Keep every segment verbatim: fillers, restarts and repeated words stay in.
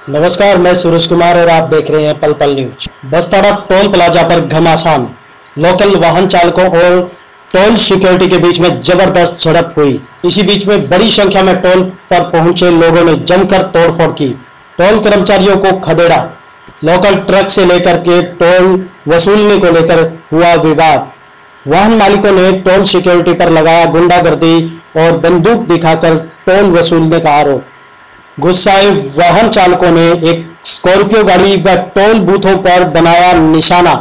नमस्कार, मैं सूरज कुमार और आप देख रहे हैं पल पल न्यूज। बस्ताड़ा टोल प्लाजा पर घमासान, लोकल वाहन चालकों और टोल सिक्योरिटी के बीच में जबरदस्त झड़प हुई। इसी बीच में बड़ी संख्या में टोल पर पहुंचे लोगों ने जमकर तोड़फोड़ की, टोल कर्मचारियों को खदेड़ा। लोकल ट्रक से लेकर के टोल वसूलने को लेकर हुआ विवाद। वाहन मालिकों ने टोल सिक्योरिटी पर लगाया गुंडागर्दी और बंदूक दिखाकर टोल वसूलने का आरोप। गुस्साए वाहन चालकों ने एक स्कॉर्पियो गाड़ी व टोल बूथों पर बनाया निशाना।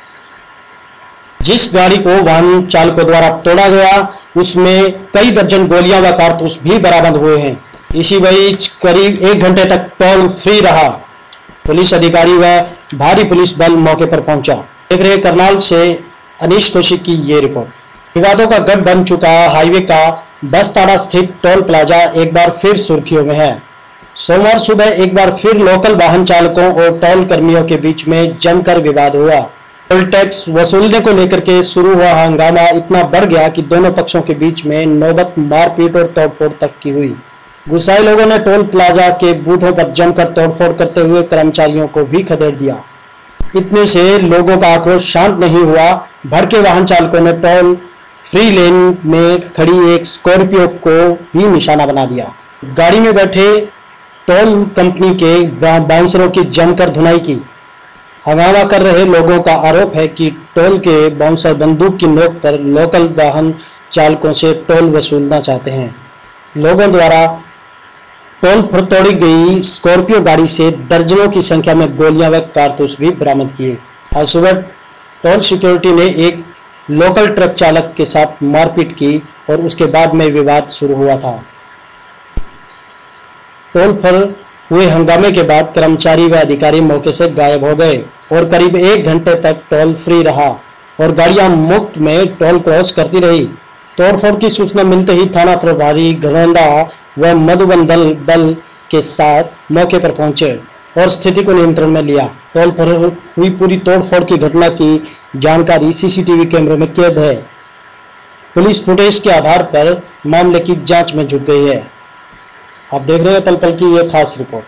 जिस गाड़ी को वाहन चालकों द्वारा तोड़ा गया उसमें कई दर्जन गोलियां व कारतूस भी बरामद हुए हैं। इसी बीच करीब एक घंटे तक टोल फ्री रहा। पुलिस अधिकारी व भारी पुलिस बल मौके पर पहुंचा। देख रहे करनाल से अनीश कौशिक की ये रिपोर्ट। विवादों का गढ़ बन चुका हाईवे का बस्ताड़ा स्थित टोल प्लाजा एक बार फिर सुर्खियों में है। सोमवार सुबह एक बार फिर लोकल वाहन चालकों और टोल कर्मियों के बीच में जमकर विवाद हुआ। टोल टैक्स वसूलने को लेकर के शुरू हुआ हंगामा इतना बढ़ गया कि दोनों पक्षों के बीच में नौबत मारपीट और तोड़फोड़ तक की हुई। गुस्साए लोगों ने टोल प्लाजा के बूथों पर जमकर तोड़फोड़ करते हुए कर्मचारियों को भी खदेड़ दिया। इतने से लोगों का आक्रोश शांत नहीं हुआ। भड़के वाहन चालकों ने टोल फ्री लेन में खड़ी एक स्कॉर्पियो को भी निशाना बना दिया। गाड़ी में बैठे टोल कंपनी के बाउंसरों की जमकर धुनाई की। हंगामा कर रहे लोगों का आरोप है कि टोल के बाउंसर बंदूक की नोक पर लोकल वाहन चालकों से टोल वसूलना चाहते हैं। लोगों द्वारा टोल पर तोड़ी गई स्कॉर्पियो गाड़ी से दर्जनों की संख्या में गोलियां व कारतूस भी बरामद किए। आज सुबह टोल सिक्योरिटी ने एक लोकल ट्रक चालक के साथ मारपीट की और उसके बाद में विवाद शुरू हुआ था। टोल पर हुए हंगामे के बाद कर्मचारी व अधिकारी मौके से गायब हो गए और करीब एक घंटे तक टोल फ्री रहा और गाड़ियां मुफ्त में टोल क्रॉस करती रही। तोड़फोड़ की सूचना मिलते ही थाना प्रभारी घरौंदा व मधुबन दल बल के साथ मौके पर पहुंचे और स्थिति को नियंत्रण में लिया। टोल पर हुई पूरी तोड़फोड़ की घटना की जानकारी सीसीटीवी कैमरे में कैद है। पुलिस फुटेज के आधार पर मामले की जांच में जुट गई है। आप देख रहे हैं पल पल की ये खास रिपोर्ट।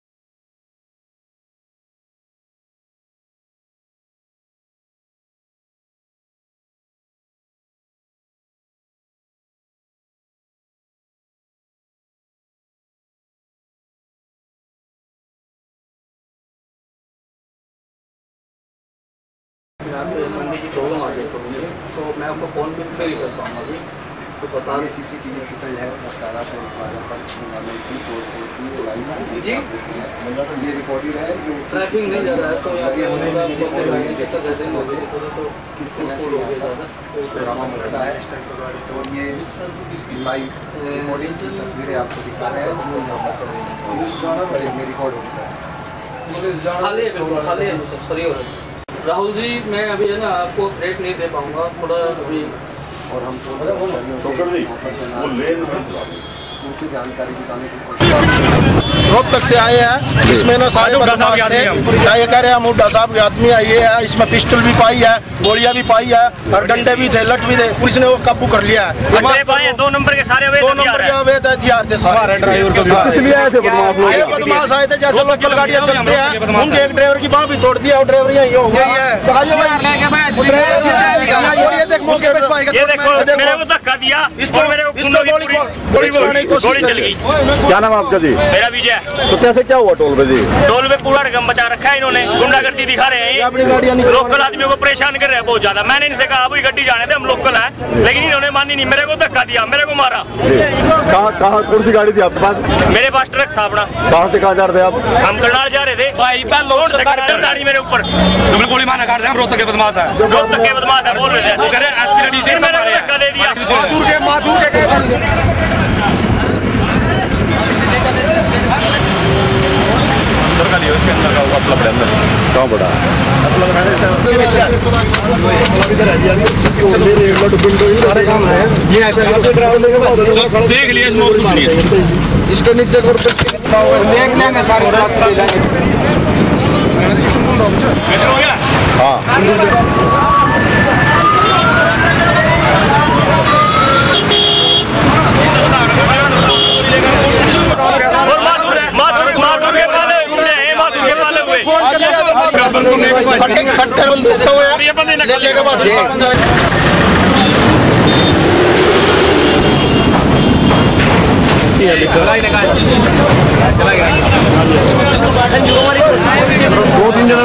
मंडी की प्रॉब्लम आ गई तो मुझे तो मैं आपको फ़ोन पे पे ही कर पाऊँगा अभी तो बता दें। सीसीटीवी फुटेज है बस्ताड़ा टोल प्लाजा पर जी ये रिकॉर्डिंग है जो ट्रैफिक नहीं ज़्यादा है तो यहाँ किस तरह से ड्रामा बनता है तो ये लाइव रिकॉर्डिंग की तस्वीरें आपको दिखा रहे हैं जो सीसीटीवी फुटेज में रिकॉर्ड हो चुका है। खाली है खाली है सब फ्री हो रहा है। राहुल जी मैं अभी है ना आपको ब्रेक नहीं दे पाऊंगा थोड़ा अभी और हम उनसे जानकारी जुटाने की कोशिश रोहतक से आए हैं। इसमें ना सारे बदमाश थे। क्या ये कह रहे हैं मुड्डा साहब के आदमी है, ये है, इसमें पिस्टल भी पाई है, गोलियां भी पाई है और डंडे भी थे, लट भी थे। पुलिस ने वो काबू कर लिया है। दो नंबर के सारे दो नंबर के अवैध हथियार थे सारे। इसलिए आए थे बदमाश लोग। ये बदमाश आए थे जैसे लोकल गाड़ियां चलते हैं उनके एक ड्राइवर की बांह भी तोड़ दिया और ड्राइवर यही हो गया है। ये देख मौके पे पाएगा। ये देखो मेरे को धक्का दिया इसको मेरे को गोली गोली चलाने की गोली चल गई। क्या नाम आपका जी? मेरा विजय। तो कैसे क्या हुआ टोल पे जी? टोल पे पूरा रकम बचा रखा है इन्होंने, गुंडागर्दी दिखा रहे हैं, लोकल आदमियों को परेशान कर रहे हैं बहुत ज्यादा। मैंने इनसे कहा वही गड्डी जाने थे हम लोकल हैं, लेकिन इन्होंने मानी नहीं, मेरे को धक्का दिया, मेरे को मारा। कहाँ कहाँ कौन सी गाड़ी थी आपके पास? मेरे पास ट्रक था अपना। कहाँ से कहाँ जा रहे थे आप? हम करनाल जा रहे थे गाड़ी मेरे ऊपर डबल गोली मारना काट हम रोहतक के बदमाश है। रोहतक के बदमाश है बोल रहे थे, कह रहे एसपी से धक्का दे दिया। माधुर के माधुर के उसके अंदर का हुआ मतलब अंदर कहाँ पड़ा देख लिया इसके नीचे देख लेंगे सारे हो गया। हाँ और माधुर माधुर माधुर के वाले फोन करते हैं तो फटे फटे बंदूक तो यार ये बंदे ले लेके बाद चला गया संजू कुमार दो तीन जन